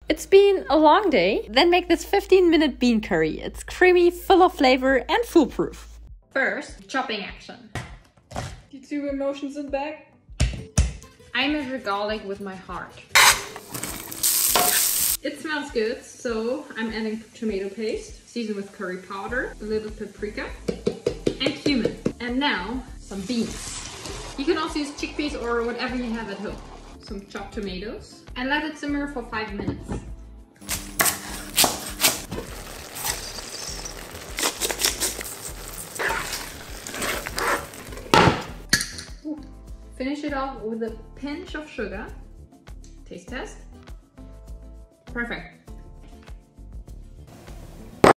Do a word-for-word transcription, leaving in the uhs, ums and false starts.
It's been a long day. Then make this fifteen minute bean curry. It's creamy, full of flavor and foolproof. First, chopping action. Die two emotions in back. I measure garlic with my heart. It smells good, so I'm adding tomato paste, seasoned with curry powder, a little paprika, and cumin. And now, some beans. You can also use chickpeas or whatever you have at home. Some chopped tomatoes, and let it simmer for five minutes. Ooh. Finish it off with a pinch of sugar. Taste test. Perfect.